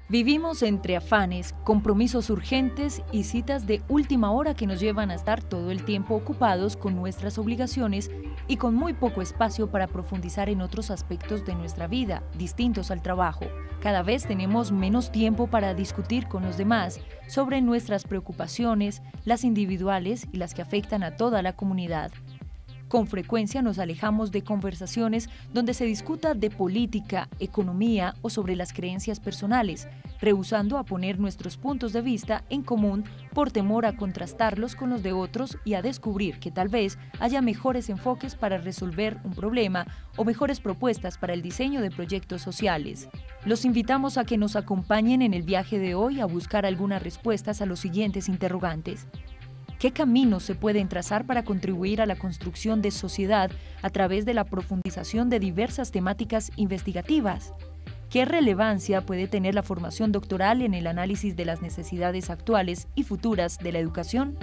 Vivimos entre afanes, compromisos urgentes y citas de última hora que nos llevan a estar todo el tiempo ocupados con nuestras obligaciones y con muy poco espacio para profundizar en otros aspectos de nuestra vida, distintos al trabajo. Cada vez tenemos menos tiempo para discutir con los demás sobre nuestras preocupaciones, las individuales y las que afectan a toda la comunidad. Con frecuencia nos alejamos de conversaciones donde se discuta de política, economía o sobre las creencias personales, rehusando a poner nuestros puntos de vista en común por temor a contrastarlos con los de otros y a descubrir que tal vez haya mejores enfoques para resolver un problema o mejores propuestas para el diseño de proyectos sociales. Los invitamos a que nos acompañen en el viaje de hoy a buscar algunas respuestas a los siguientes interrogantes. ¿Qué caminos se pueden trazar para contribuir a la construcción de sociedad a través de la profundización de diversas temáticas investigativas? ¿Qué relevancia puede tener la formación doctoral en el análisis de las necesidades actuales y futuras de la educación?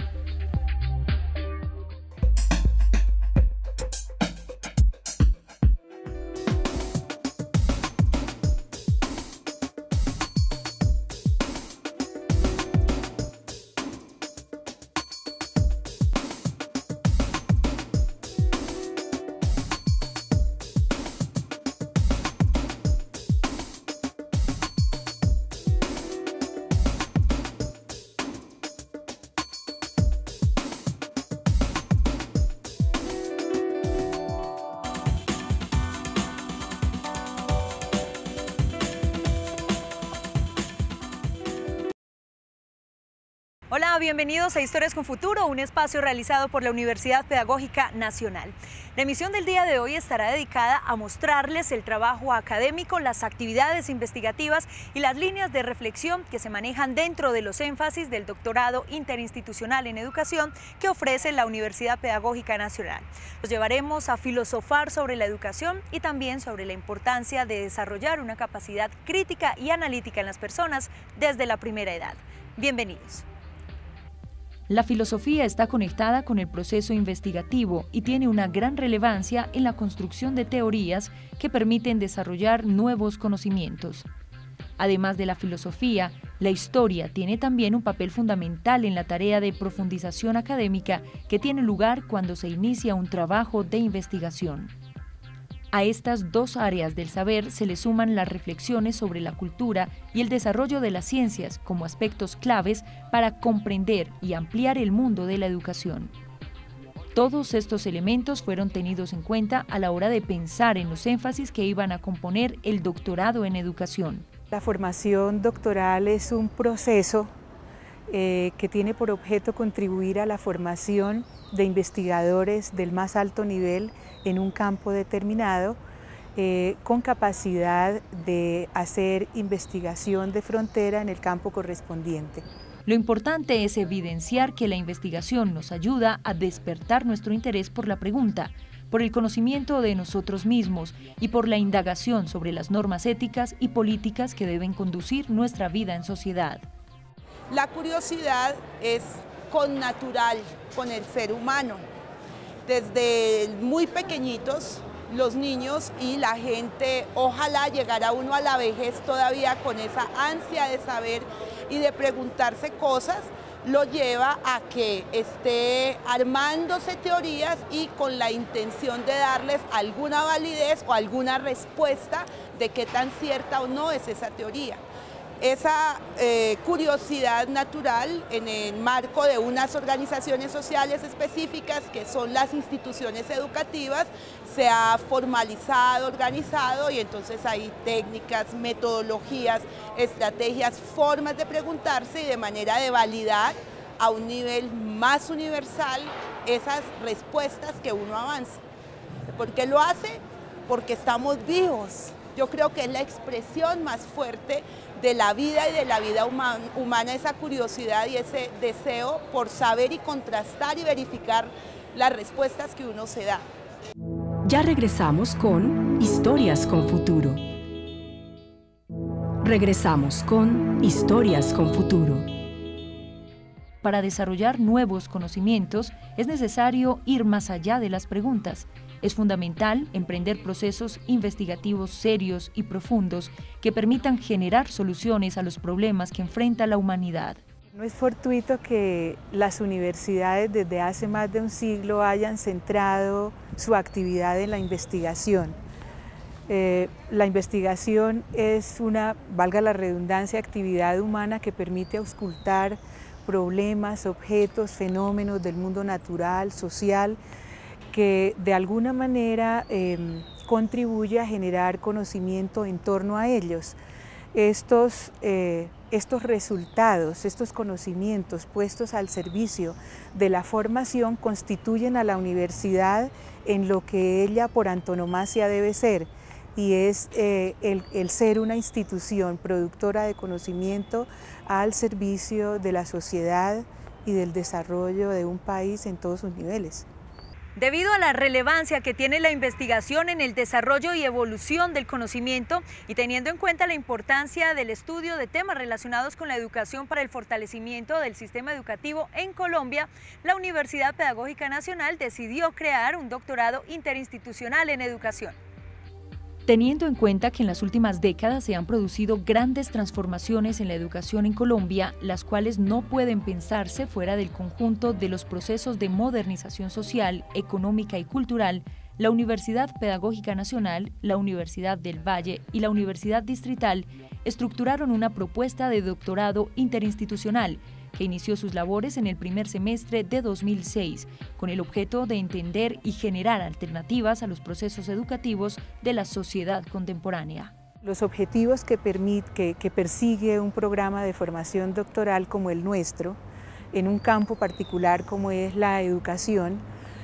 Hola, bienvenidos a Historias con Futuro, un espacio realizado por la Universidad Pedagógica Nacional. La emisión del día de hoy estará dedicada a mostrarles el trabajo académico, las actividades investigativas y las líneas de reflexión que se manejan dentro de los énfasis del doctorado interinstitucional en educación que ofrece la Universidad Pedagógica Nacional. Los llevaremos a filosofar sobre la educación y también sobre la importancia de desarrollar una capacidad crítica y analítica en las personas desde la primera edad. Bienvenidos. La filosofía está conectada con el proceso investigativo y tiene una gran relevancia en la construcción de teorías que permiten desarrollar nuevos conocimientos. Además de la filosofía, la historia tiene también un papel fundamental en la tarea de profundización académica que tiene lugar cuando se inicia un trabajo de investigación. A estas dos áreas del saber se le suman las reflexiones sobre la cultura y el desarrollo de las ciencias como aspectos claves para comprender y ampliar el mundo de la educación. Todos estos elementos fueron tenidos en cuenta a la hora de pensar en los énfasis que iban a componer el doctorado en educación. La formación doctoral es un proceso que tiene por objeto contribuir a la formación de investigadores del más alto nivel en un campo determinado, con capacidad de hacer investigación de frontera en el campo correspondiente. Lo importante es evidenciar que la investigación nos ayuda a despertar nuestro interés por la pregunta, por el conocimiento de nosotros mismos y por la indagación sobre las normas éticas y políticas que deben conducir nuestra vida en sociedad. La curiosidad es connatural con el ser humano. Desde muy pequeñitos, los niños y la gente, ojalá llegara uno a la vejez todavía con esa ansia de saber y de preguntarse cosas, lo lleva a que esté armándose teorías y con la intención de darles alguna validez o alguna respuesta de qué tan cierta o no es esa teoría. Esa curiosidad natural en el marco de unas organizaciones sociales específicas que son las instituciones educativas se ha formalizado, organizado y entonces hay técnicas, metodologías, estrategias, formas de preguntarse y de manera de validar a un nivel más universal esas respuestas que uno avanza. ¿Por qué lo hace? Porque estamos vivos. Yo creo que es la expresión más fuerte de la vida y de la vida humana, esa curiosidad y ese deseo por saber y contrastar y verificar las respuestas que uno se da. Ya regresamos con Historias con Futuro. Regresamos con Historias con Futuro. Para desarrollar nuevos conocimientos es necesario ir más allá de las preguntas. Es fundamental emprender procesos investigativos serios y profundos que permitan generar soluciones a los problemas que enfrenta la humanidad. No es fortuito que las universidades desde hace más de un siglo hayan centrado su actividad en la investigación. La investigación es una, valga la redundancia, actividad humana que permite auscultar problemas, objetos, fenómenos del mundo natural, social, que de alguna manera contribuye a generar conocimiento en torno a ellos. Estos resultados, estos conocimientos puestos al servicio de la formación constituyen a la universidad en lo que ella por antonomasia debe ser, y es el ser una institución productora de conocimiento al servicio de la sociedad y del desarrollo de un país en todos sus niveles. Debido a la relevancia que tiene la investigación en el desarrollo y evolución del conocimiento y teniendo en cuenta la importancia del estudio de temas relacionados con la educación para el fortalecimiento del sistema educativo en Colombia, la Universidad Pedagógica Nacional decidió crear un doctorado interinstitucional en educación. Teniendo en cuenta que en las últimas décadas se han producido grandes transformaciones en la educación en Colombia, las cuales no pueden pensarse fuera del conjunto de los procesos de modernización social, económica y cultural, la Universidad Pedagógica Nacional, la Universidad del Valle y la Universidad Distrital estructuraron una propuesta de doctorado interinstitucional que inició sus labores en el primer semestre de 2006, con el objeto de entender y generar alternativas a los procesos educativos de la sociedad contemporánea. Los objetivos que persigue un programa de formación doctoral como el nuestro, en un campo particular como es la educación,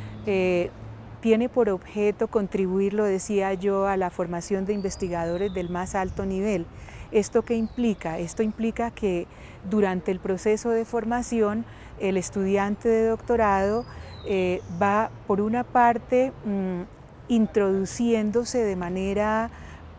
tiene por objeto contribuir, lo decía yo, a la formación de investigadores del más alto nivel. ¿Esto qué implica? Esto implica que durante el proceso de formación el estudiante de doctorado va, por una parte, introduciéndose de manera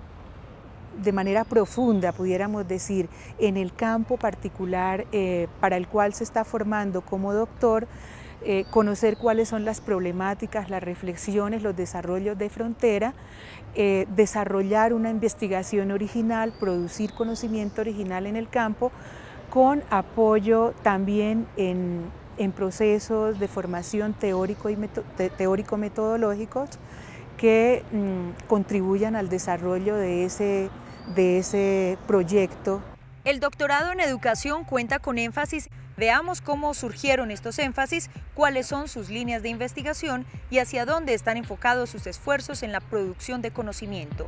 profunda, pudiéramos decir, en el campo particular para el cual se está formando como doctor, conocer cuáles son las problemáticas, las reflexiones, los desarrollos de frontera, desarrollar una investigación original, producir conocimiento original en el campo, con apoyo también en procesos de formación teórico-metodológicos que contribuyan al desarrollo de ese proyecto. El doctorado en educación cuenta con énfasis. Veamos cómo surgieron estos énfasis, cuáles son sus líneas de investigación y hacia dónde están enfocados sus esfuerzos en la producción de conocimiento.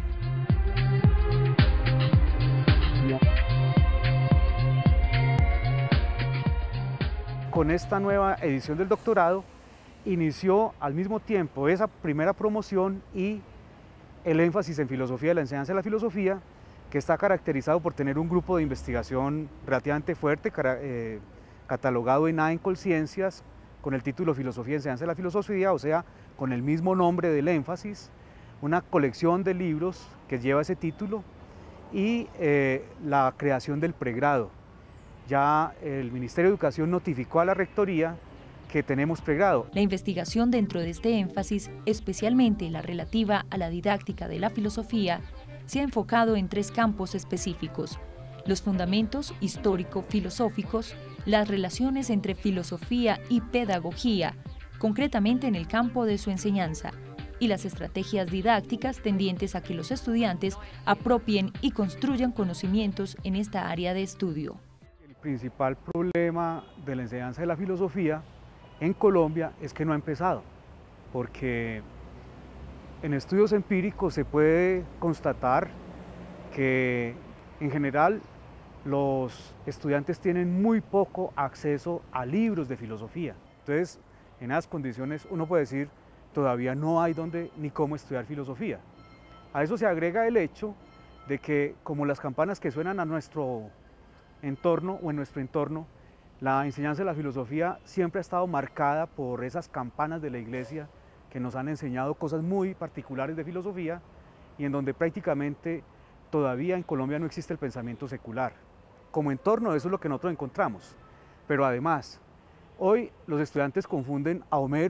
Con esta nueva edición del doctorado inició al mismo tiempo esa primera promoción y el énfasis en filosofía de la enseñanza de la filosofía, que está caracterizado por tener un grupo de investigación relativamente fuerte, catalogado en Ciencias, con el título Filosofía y Enseñanza de la Filosofía, o sea, con el mismo nombre del énfasis, una colección de libros que lleva ese título y la creación del pregrado. Ya el Ministerio de Educación notificó a la Rectoría que tenemos pregrado. La investigación dentro de este énfasis, especialmente la relativa a la didáctica de la filosofía, se ha enfocado en 3 campos específicos: los fundamentos histórico-filosóficos, las relaciones entre filosofía y pedagogía, concretamente en el campo de su enseñanza, y las estrategias didácticas tendientes a que los estudiantes apropien y construyan conocimientos en esta área de estudio. El principal problema de la enseñanza de la filosofía en Colombia es que no ha empezado, porque en estudios empíricos se puede constatar que en general los estudiantes tienen muy poco acceso a libros de filosofía. Entonces, en esas condiciones uno puede decir, todavía no hay dónde ni cómo estudiar filosofía. A eso se agrega el hecho de que, como las campanas que suenan a nuestro entorno o en nuestro entorno, la enseñanza de la filosofía siempre ha estado marcada por esas campanas de la iglesia que nos han enseñado cosas muy particulares de filosofía y en donde prácticamente todavía en Colombia no existe el pensamiento secular. Como entorno eso es lo que nosotros encontramos, pero además hoy los estudiantes confunden a Homero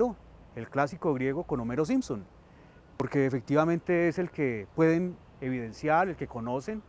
el clásico griego con Homero Simpson, porque efectivamente es el que pueden evidenciar, el que conocen,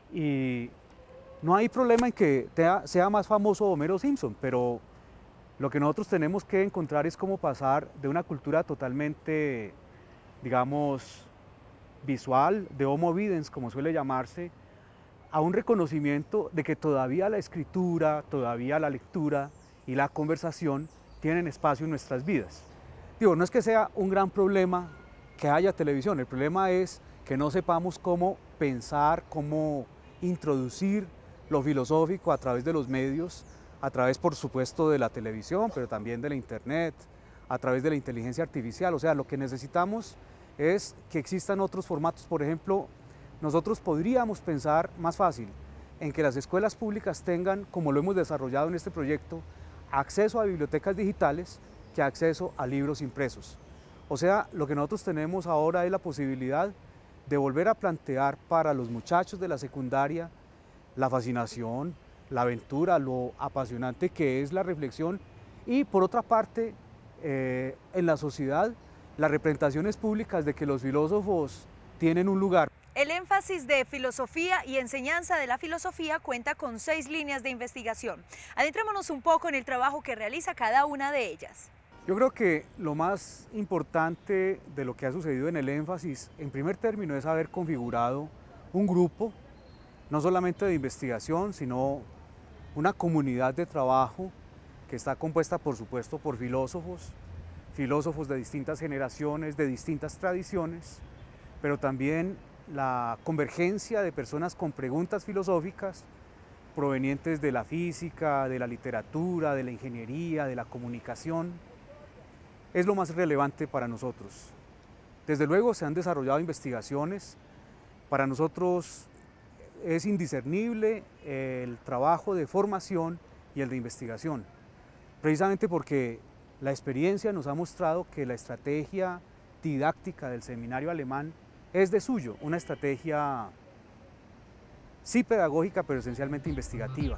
y no hay problema en que sea más famoso Homero Simpson, pero lo que nosotros tenemos que encontrar es cómo pasar de una cultura totalmente, digamos, visual, de homo videns, como suele llamarse, a un reconocimiento de que todavía la escritura, todavía la lectura y la conversación tienen espacio en nuestras vidas. Digo, no es que sea un gran problema que haya televisión, el problema es que no sepamos cómo pensar, cómo introducir lo filosófico a través de los medios, a través, por supuesto, de la televisión, pero también de la internet, a través de la inteligencia artificial. O sea, lo que necesitamos es que existan otros formatos. Por ejemplo, nosotros podríamos pensar más fácil en que las escuelas públicas tengan, como lo hemos desarrollado en este proyecto, acceso a bibliotecas digitales que acceso a libros impresos. O sea, lo que nosotros tenemos ahora es la posibilidad de volver a plantear para los muchachos de la secundaria la fascinación, la aventura, lo apasionante que es la reflexión y, por otra parte, en la sociedad, las representaciones públicas de que los filósofos tienen un lugar. El énfasis de filosofía y enseñanza de la filosofía cuenta con 6 líneas de investigación. Adentrémonos un poco en el trabajo que realiza cada una de ellas. Yo creo que lo más importante de lo que ha sucedido en el énfasis, en primer término, es haber configurado un grupo, no solamente de investigación, sino una comunidad de trabajo que está compuesta, por supuesto, por filósofos de distintas generaciones, de distintas tradiciones, pero también la convergencia de personas con preguntas filosóficas provenientes de la física, de la literatura, de la ingeniería, de la comunicación, es lo más relevante para nosotros. Desde luego se han desarrollado investigaciones, para nosotros es indiscernible el trabajo de formación y el de investigación, precisamente porque la experiencia nos ha mostrado que la estrategia didáctica del seminario alemán es de suyo, una estrategia sí pedagógica, pero esencialmente investigativa.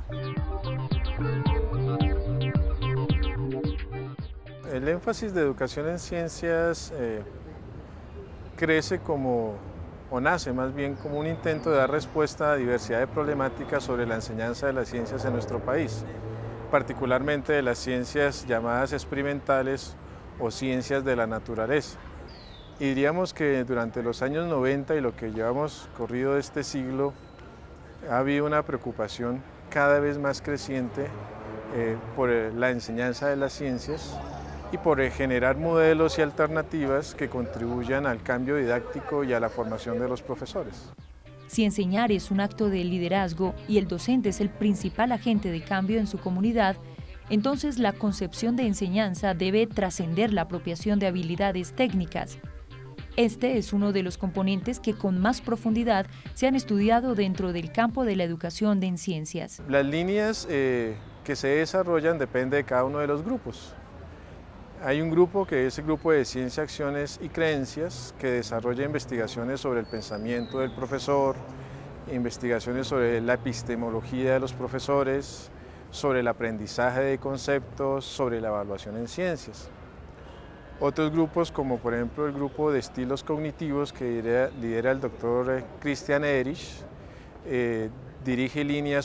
El énfasis de educación en ciencias crece como, o nace más bien como un intento de dar respuesta a diversidad de problemáticas sobre la enseñanza de las ciencias en nuestro país, particularmente de las ciencias llamadas experimentales o ciencias de la naturaleza. Y diríamos que durante los años 90 y lo que llevamos corrido de este siglo, ha habido una preocupación cada vez más creciente por la enseñanza de las ciencias y por generar modelos y alternativas que contribuyan al cambio didáctico y a la formación de los profesores. Si enseñar es un acto de liderazgo y el docente es el principal agente de cambio en su comunidad, entonces la concepción de enseñanza debe trascender la apropiación de habilidades técnicas. Este es uno de los componentes que con más profundidad se han estudiado dentro del campo de la educación en ciencias. Las líneas que se desarrollan depende de cada uno de los grupos. Hay un grupo que es el grupo de Ciencia, Acciones y Creencias, que desarrolla investigaciones sobre el pensamiento del profesor, investigaciones sobre la epistemología de los profesores, sobre el aprendizaje de conceptos, sobre la evaluación en ciencias. Otros grupos, como por ejemplo el grupo de estilos cognitivos que lidera el doctor Christian Erich, dirige 3 líneas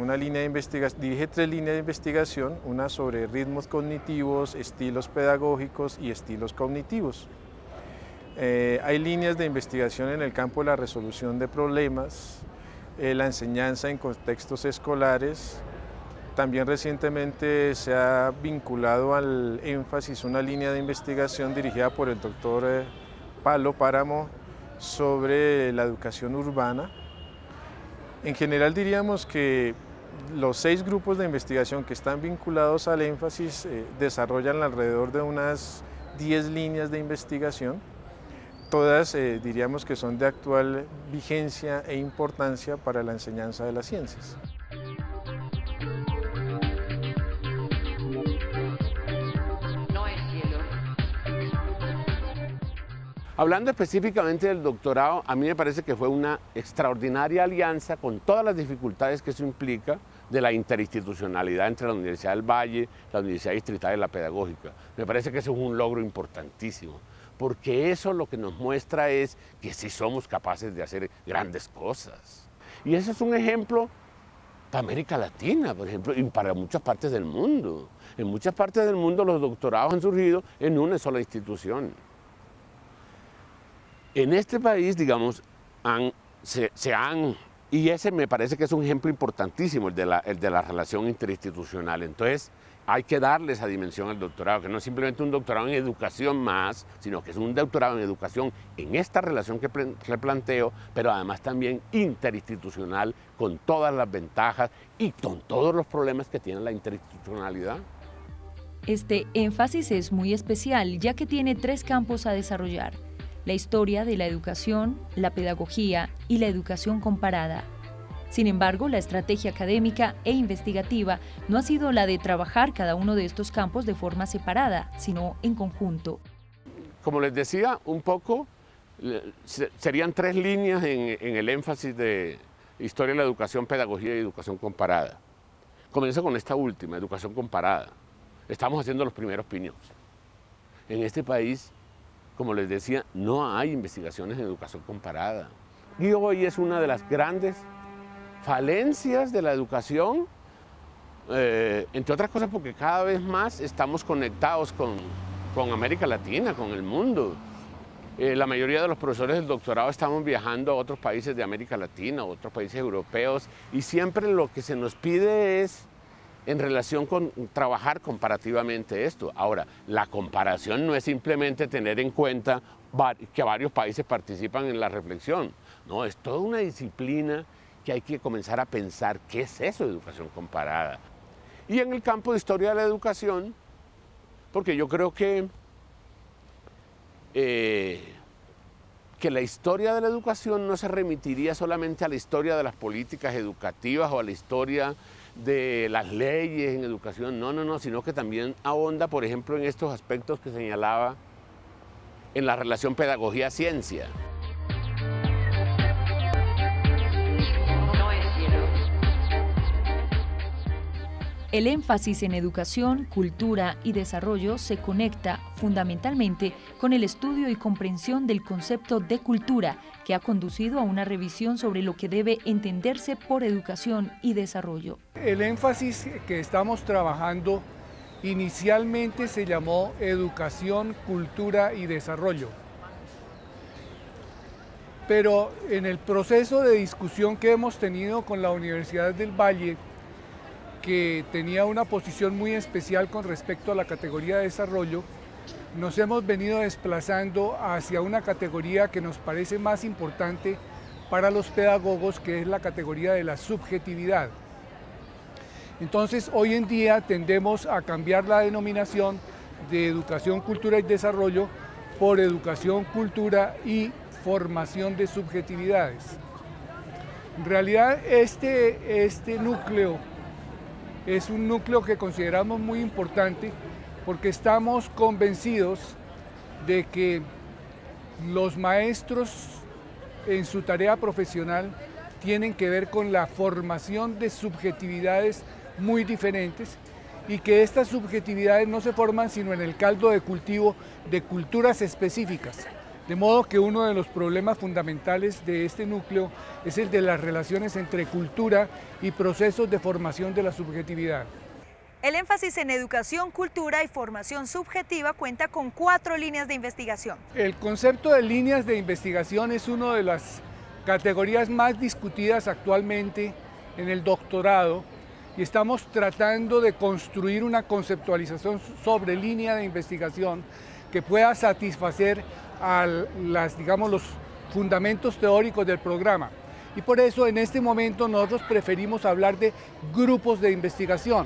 de investigación, una sobre ritmos cognitivos, estilos pedagógicos y estilos cognitivos. Hay líneas de investigación en el campo de la resolución de problemas, la enseñanza en contextos escolares. También recientemente se ha vinculado al énfasis una línea de investigación dirigida por el doctor Palo Páramo sobre la educación urbana. En general diríamos que los 6 grupos de investigación que están vinculados al énfasis desarrollan alrededor de unas 10 líneas de investigación. Todas diríamos que son de actual vigencia e importancia para la enseñanza de las ciencias. Hablando específicamente del doctorado, a mí me parece que fue una extraordinaria alianza con todas las dificultades que eso implica de la interinstitucionalidad entre la Universidad del Valle, la Universidad Distrital y la Pedagógica. Me parece que eso es un logro importantísimo, porque eso lo que nos muestra es que sí somos capaces de hacer grandes cosas. Y ese es un ejemplo para América Latina, por ejemplo, y para muchas partes del mundo. En muchas partes del mundo los doctorados han surgido en una sola institución. En este país, digamos, y ese me parece que es un ejemplo importantísimo, el de la relación interinstitucional. Entonces, hay que darle esa dimensión al doctorado, que no es simplemente un doctorado en educación más, sino que es un doctorado en educación en esta relación que planteo, pero además también interinstitucional, con todas las ventajas y con todos los problemas que tiene la interinstitucionalidad. Este énfasis es muy especial, ya que tiene 3 campos a desarrollar: la historia de la educación, la pedagogía y la educación comparada. Sin embargo, la estrategia académica e investigativa no ha sido la de trabajar cada uno de estos campos de forma separada, sino en conjunto. Como les decía, un poco, serían 3 líneas en el énfasis de historia de la educación, pedagogía y educación comparada. Comienzo con esta última, educación comparada. Estamos haciendo los primeros pininos. En este país, como les decía, no hay investigaciones en educación comparada. Y hoy es una de las grandes falencias de la educación, entre otras cosas porque cada vez más estamos conectados con América Latina, con el mundo. La mayoría de los profesores del doctorado estamos viajando a otros países de América Latina, a otros países europeos, y siempre lo que se nos pide es en relación con trabajar comparativamente esto. Ahora, la comparación no es simplemente tener en cuenta que varios países participan en la reflexión, no, es toda una disciplina que hay que comenzar a pensar qué es eso de educación comparada. Y en el campo de historia de la educación, porque yo creo que la historia de la educación no se remitiría solamente a la historia de las políticas educativas o a la historia de las leyes en educación, no, sino que también ahonda, por ejemplo, en estos aspectos que señalaba en la relación pedagogía-ciencia. El énfasis en educación, cultura y desarrollo se conecta fundamentalmente con el estudio y comprensión del concepto de cultura, que ha conducido a una revisión sobre lo que debe entenderse por educación y desarrollo. El énfasis que estamos trabajando inicialmente se llamó educación, cultura y desarrollo. Pero en el proceso de discusión que hemos tenido con la Universidad del Valle, que tenía una posición muy especial con respecto a la categoría de desarrollo, nos hemos venido desplazando hacia una categoría que nos parece más importante para los pedagogos, que es la categoría de la subjetividad. Entonces, hoy en día tendemos a cambiar la denominación de educación, cultura y desarrollo por educación, cultura y formación de subjetividades. En realidad, este núcleo es un núcleo que consideramos muy importante porque estamos convencidos de que los maestros en su tarea profesional tienen que ver con la formación de subjetividades muy diferentes y que estas subjetividades no se forman sino en el caldo de cultivo de culturas específicas. De modo que uno de los problemas fundamentales de este núcleo es el de las relaciones entre cultura y procesos de formación de la subjetividad. El énfasis en educación, cultura y formación subjetiva cuenta con 4 líneas de investigación. El concepto de líneas de investigación es una de las categorías más discutidas actualmente en el doctorado y estamos tratando de construir una conceptualización sobre línea de investigación que pueda satisfacer a los fundamentos teóricos del programa. Y por eso en este momento nosotros preferimos hablar de grupos de investigación.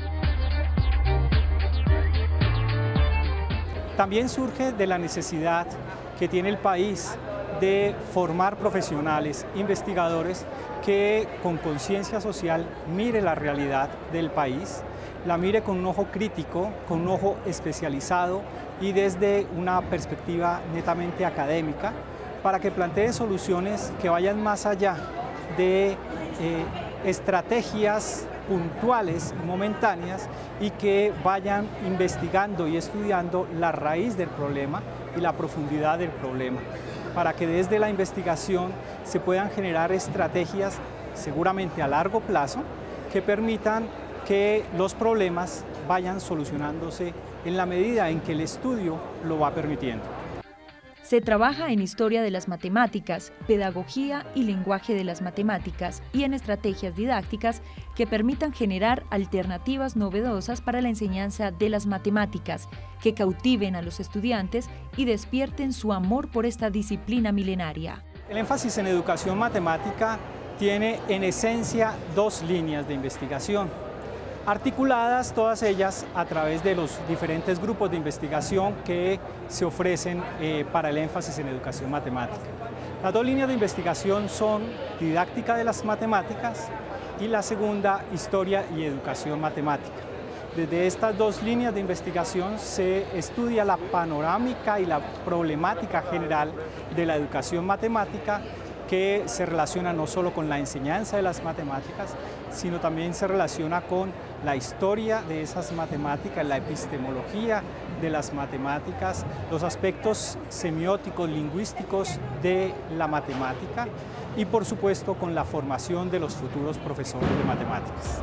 También surge de la necesidad que tiene el país de formar profesionales, investigadores que con conciencia social mire la realidad del país, la mire con un ojo crítico, con un ojo especializado, y desde una perspectiva netamente académica, para que planteen soluciones que vayan más allá de estrategias puntuales, momentáneas, y que vayan investigando y estudiando la raíz del problema y la profundidad del problema, para que desde la investigación se puedan generar estrategias seguramente a largo plazo que permitan que los problemas vayan solucionándose en la medida en que el estudio lo va permitiendo. Se trabaja en historia de las matemáticas, pedagogía y lenguaje de las matemáticas y en estrategias didácticas que permitan generar alternativas novedosas para la enseñanza de las matemáticas, que cautiven a los estudiantes y despierten su amor por esta disciplina milenaria. El énfasis en educación matemática tiene en esencia dos líneas de investigación, articuladas todas ellas a través de los diferentes grupos de investigación que se ofrecen para el énfasis en educación matemática. Las dos líneas de investigación son didáctica de las matemáticas y la segunda, historia y educación matemática. Desde estas dos líneas de investigación se estudia la panorámica y la problemática general de la educación matemática, que se relaciona no solo con la enseñanza de las matemáticas, sino también se relaciona con la historia de esas matemáticas, la epistemología de las matemáticas, los aspectos semióticos, lingüísticos de la matemática y, por supuesto, con la formación de los futuros profesores de matemáticas.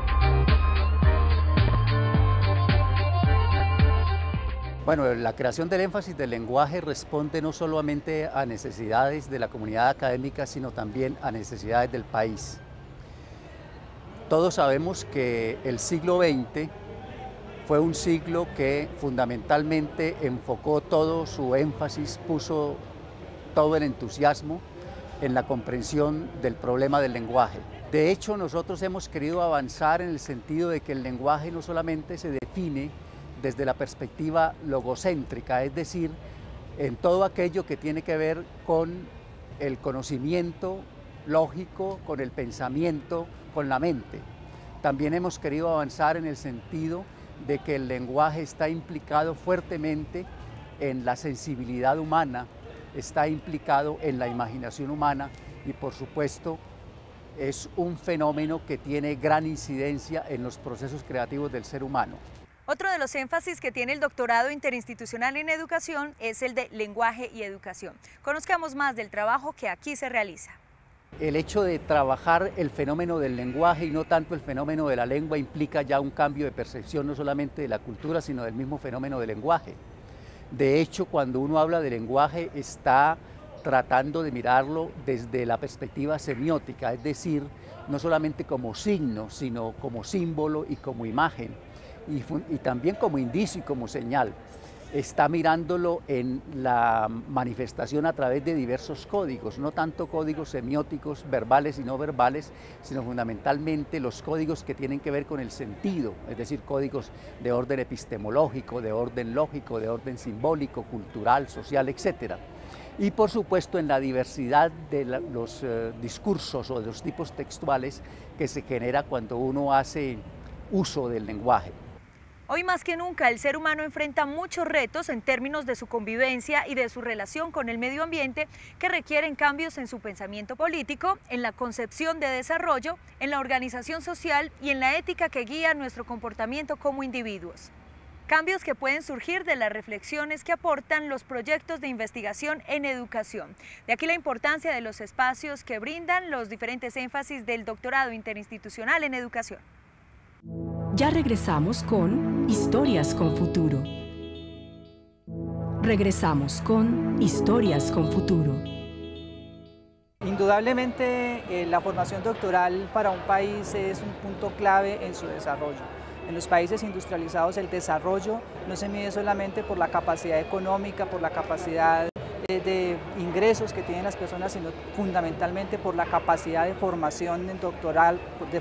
Bueno, la creación del énfasis del lenguaje responde no solamente a necesidades de la comunidad académica, sino también a necesidades del país. Todos sabemos que el siglo XX fue un siglo que fundamentalmente enfocó todo su énfasis, puso todo el entusiasmo en la comprensión del problema del lenguaje. De hecho, nosotros hemos querido avanzar en el sentido de que el lenguaje no solamente se define desde la perspectiva logocéntrica, es decir, en todo aquello que tiene que ver con el conocimiento lógico, con el pensamiento, con la mente. También hemos querido avanzar en el sentido de que el lenguaje está implicado fuertemente en la sensibilidad humana, está implicado en la imaginación humana y, por supuesto, es un fenómeno que tiene gran incidencia en los procesos creativos del ser humano. Otro de los énfasis que tiene el doctorado interinstitucional en educación es el de lenguaje y educación. Conozcamos más del trabajo que aquí se realiza. El hecho de trabajar el fenómeno del lenguaje y no tanto el fenómeno de la lengua implica ya un cambio de percepción no solamente de la cultura, sino del mismo fenómeno del lenguaje. De hecho, cuando uno habla de lenguaje está tratando de mirarlo desde la perspectiva semiótica, es decir, no solamente como signo, sino como símbolo y como imagen. Y también como indicio y como señal. Está mirándolo en la manifestación a través de diversos códigos, no tanto códigos semióticos, verbales y no verbales, sino fundamentalmente los códigos que tienen que ver con el sentido, es decir, códigos de orden epistemológico, de orden lógico, de orden simbólico, cultural, social, etc. Y por supuesto en la diversidad de los discursos o de los tipos textuales que se genera cuando uno hace uso del lenguaje. Hoy más que nunca el ser humano enfrenta muchos retos en términos de su convivencia y de su relación con el medio ambiente que requieren cambios en su pensamiento político, en la concepción de desarrollo, en la organización social y en la ética que guía nuestro comportamiento como individuos. Cambios que pueden surgir de las reflexiones que aportan los proyectos de investigación en educación. De aquí la importancia de los espacios que brindan los diferentes énfasis del doctorado interinstitucional en educación. Ya regresamos con Historias con Futuro. Regresamos con Historias con Futuro. Indudablemente la formación doctoral para un país es un punto clave en su desarrollo. En los países industrializados el desarrollo no se mide solamente por la capacidad económica, por la capacidad de ingresos que tienen las personas, sino fundamentalmente por la capacidad de formación doctoral,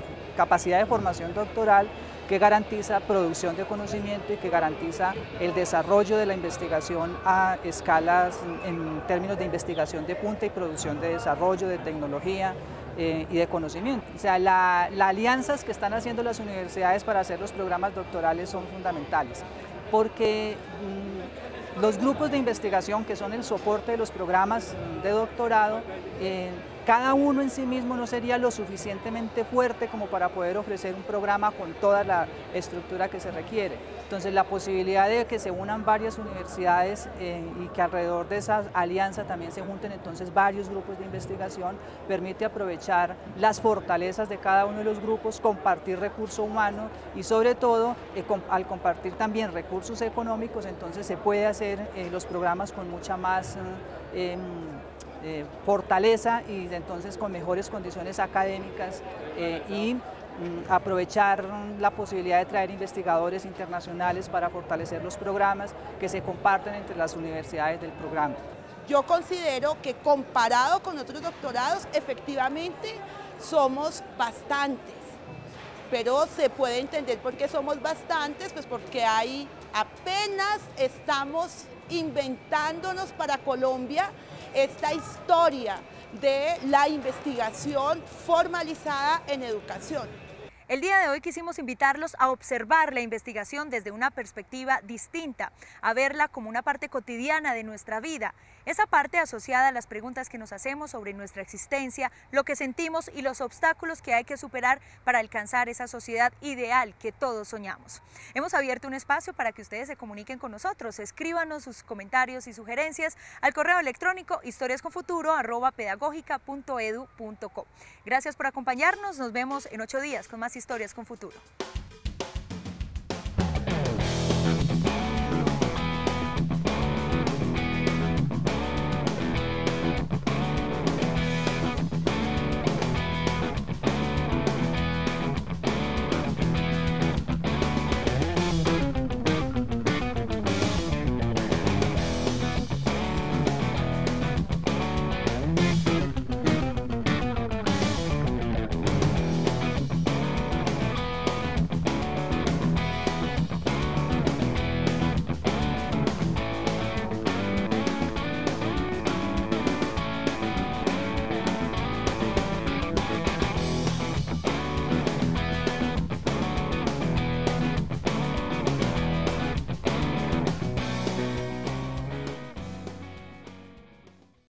que garantiza producción de conocimiento y que garantiza el desarrollo de la investigación a escalas en términos de investigación de punta y producción de desarrollo, de tecnología y de conocimiento. O sea, las alianzas que están haciendo las universidades para hacer los programas doctorales son fundamentales. porque los grupos de investigación que son el soporte de los programas de doctorado, cada uno en sí mismo no sería lo suficientemente fuerte como para poder ofrecer un programa con toda la estructura que se requiere. Entonces la posibilidad de que se unan varias universidades y que alrededor de esa alianza también se junten entonces varios grupos de investigación permite aprovechar las fortalezas de cada uno de los grupos, compartir recurso humano y sobre todo al compartir también recursos económicos entonces se puede hacer los programas con mucha más fortaleza y entonces con mejores condiciones académicas y aprovechar la posibilidad de traer investigadores internacionales para fortalecer los programas que se comparten entre las universidades del programa. Yo considero que comparado con otros doctorados, efectivamente somos bastantes, pero se puede entender por qué somos bastantes, pues porque apenas estamos inventándonos para Colombia esta historia de la investigación formalizada en educación. El día de hoy quisimos invitarlos a observar la investigación desde una perspectiva distinta, a verla como una parte cotidiana de nuestra vida, esa parte asociada a las preguntas que nos hacemos sobre nuestra existencia, lo que sentimos y los obstáculos que hay que superar para alcanzar esa sociedad ideal que todos soñamos. Hemos abierto un espacio para que ustedes se comuniquen con nosotros, escríbanos sus comentarios y sugerencias al correo electrónico historiasconfuturo@pedagogica.edu.co. Gracias por acompañarnos, nos vemos en 8 días con más Historias con Futuro.